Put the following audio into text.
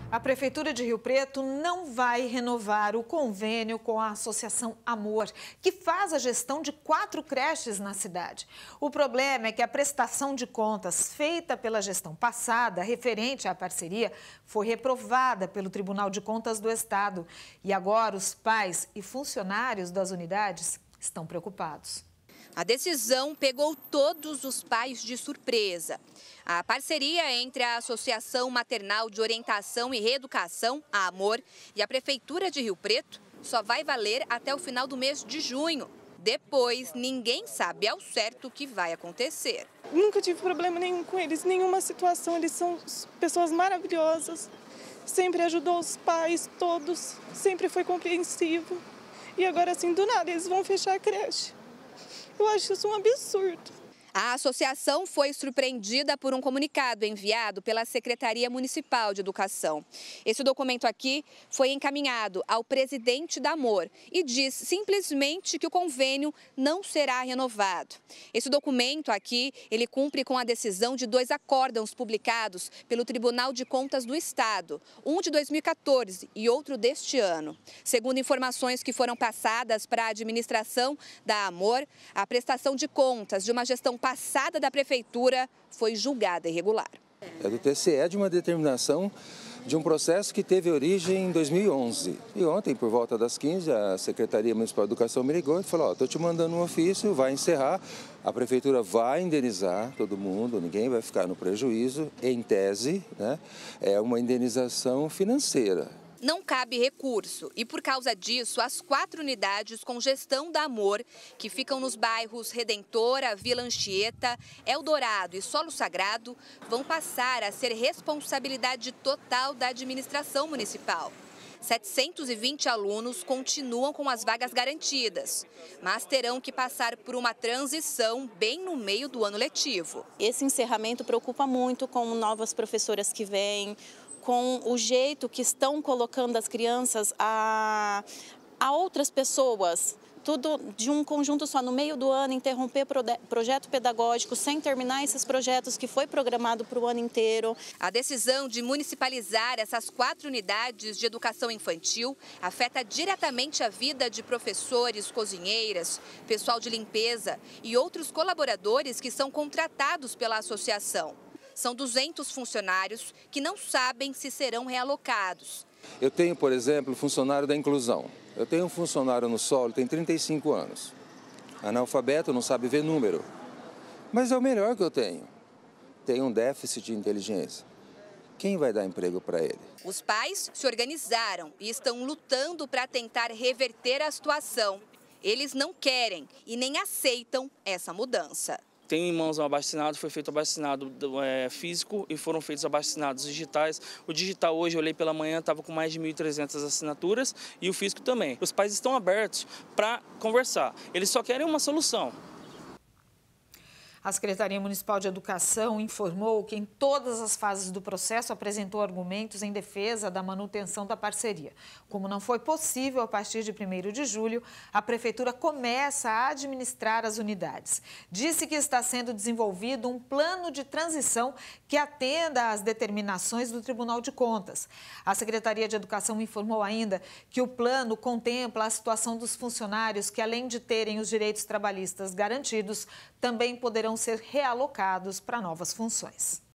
A Prefeitura de Rio Preto não vai renovar o convênio com a Associação Amor, que faz a gestão de 4 creches na cidade. O problema é que a prestação de contas feita pela gestão passada, referente à parceria, foi reprovada pelo Tribunal de Contas do Estado. E agora os pais e funcionários das unidades estão preocupados. A decisão pegou todos os pais de surpresa. A parceria entre a Associação Maternal de Orientação e Reeducação, a Amor, e a Prefeitura de Rio Preto só vai valer até o final do mês de junho. Depois, ninguém sabe ao certo o que vai acontecer. Nunca tive problema nenhum com eles, nenhuma situação. Eles são pessoas maravilhosas. Sempre ajudou os pais, todos. Sempre foi compreensivo. E agora, assim, do nada, eles vão fechar a creche. Eu acho isso um absurdo. A associação foi surpreendida por um comunicado enviado pela Secretaria Municipal de Educação. Esse documento aqui foi encaminhado ao presidente da Amor e diz simplesmente que o convênio não será renovado. Esse documento aqui, ele cumpre com a decisão de 2 acórdãos publicados pelo Tribunal de Contas do Estado, um de 2014 e outro deste ano. Segundo informações que foram passadas para a administração da Amor, a prestação de contas de uma gestão passada da Prefeitura foi julgada irregular. É do TCE de uma determinação de um processo que teve origem em 2011. E ontem, por volta das 15, a Secretaria Municipal de Educação me ligou e falou: estou te mandando um ofício, vai encerrar, a Prefeitura vai indenizar todo mundo, ninguém vai ficar no prejuízo, em tese, né? É uma indenização financeira. Não cabe recurso e, por causa disso, as 4 unidades com gestão da Amor, que ficam nos bairros Redentora, Vila Anchieta, Eldorado e Solo Sagrado, vão passar a ser responsabilidade total da administração municipal. 720 alunos continuam com as vagas garantidas, mas terão que passar por uma transição bem no meio do ano letivo. Esse encerramento preocupa muito com novas professoras que vêm, com o jeito que estão colocando as crianças a outras pessoas, tudo de um conjunto só, no meio do ano, interromper projeto pedagógico sem terminar esses projetos que foi programado para o ano inteiro. A decisão de municipalizar essas 4 unidades de educação infantil afeta diretamente a vida de professores, cozinheiras, pessoal de limpeza e outros colaboradores que são contratados pela associação. São 200 funcionários que não sabem se serão realocados. Eu tenho, por exemplo, funcionário da inclusão. Eu tenho um funcionário no solo, tem 35 anos. Analfabeto, não sabe ver número. Mas é o melhor que eu tenho. Tem um déficit de inteligência. Quem vai dar emprego para ele? Os pais se organizaram e estão lutando para tentar reverter a situação. Eles não querem e nem aceitam essa mudança. Tenho irmãos abastinados, foi feito abacinado físico e foram feitos abastinados digitais. O digital hoje, eu olhei pela manhã, estava com mais de 1.300 assinaturas e o físico também. Os pais estão abertos para conversar, eles só querem uma solução. A Secretaria Municipal de Educação informou que em todas as fases do processo apresentou argumentos em defesa da manutenção da parceria. Como não foi possível a partir de 1º de julho, a Prefeitura começa a administrar as unidades. Disse que está sendo desenvolvido um plano de transição que atenda às determinações do Tribunal de Contas. A Secretaria de Educação informou ainda que o plano contempla a situação dos funcionários que, além de terem os direitos trabalhistas garantidos, também poderão ser realocados para novas funções.